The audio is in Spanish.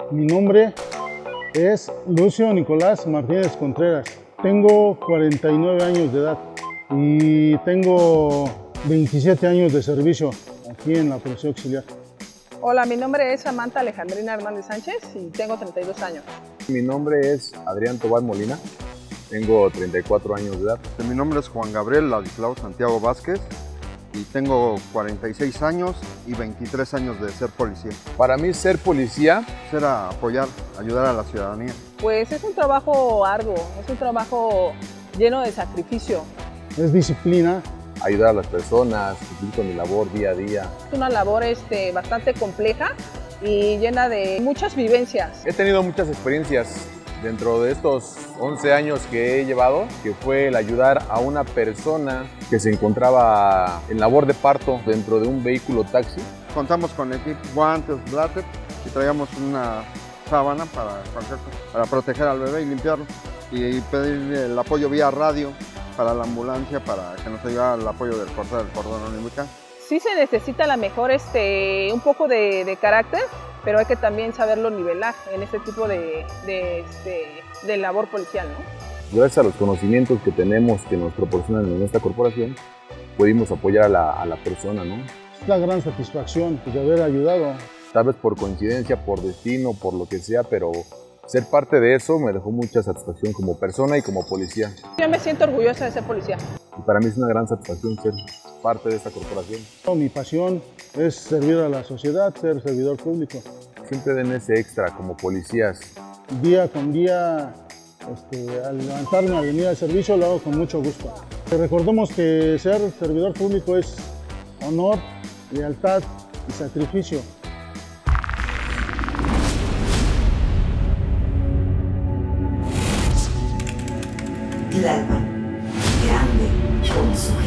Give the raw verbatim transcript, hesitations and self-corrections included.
Mi nombre es Lucio Nicolás Martínez Contreras. Tengo cuarenta y nueve años de edad y tengo veintisiete años de servicio aquí en la Policía Auxiliar. Hola, mi nombre es Samantha Alejandrina Hernández Sánchez y tengo treinta y dos años. Mi nombre es Adrián Tobar Molina, tengo treinta y cuatro años de edad. Mi nombre es Juan Gabriel Ladislao Santiago Vázquez y tengo cuarenta y seis años y veintitrés años de ser policía. Para mí ser policía Era apoyar, ayudar a la ciudadanía. Pues es un trabajo arduo, es un trabajo lleno de sacrificio. Es disciplina. ayudar a las personas, cumplir con mi labor día a día. Es una labor este, bastante compleja y llena de muchas vivencias. He tenido muchas experiencias dentro de estos once años que he llevado, que fue el ayudar a una persona que se encontraba en labor de parto dentro de un vehículo taxi. Contamos con equipo, guantes, bláter y traíamos una sábana para, para proteger al bebé y limpiarlo, y pedir el apoyo vía radio para la ambulancia para que nos ayudara el apoyo del cortar del cordón umbilical. Sí se necesita a lo mejor este, un poco de, de carácter, pero hay que también saberlo nivelar en este tipo de, de, este, de labor policial, ¿no? Gracias a los conocimientos que tenemos, que nos proporcionan en esta corporación, pudimos apoyar a la, a la persona, ¿no? Es la gran satisfacción de haber ayudado. Tal vez por coincidencia, por destino, por lo que sea, pero ser parte de eso me dejó mucha satisfacción como persona y como policía. Yo me siento orgullosa de ser policía. Y para mí es una gran satisfacción ser parte de esta corporación. Mi pasión es servir a la sociedad, ser servidor público. Siempre den ese extra como policías. Día con día, este, al levantarme a venir al servicio, lo hago con mucho gusto. Recordemos que ser servidor público es honor, lealtad y sacrificio. Tlalpan, grande como su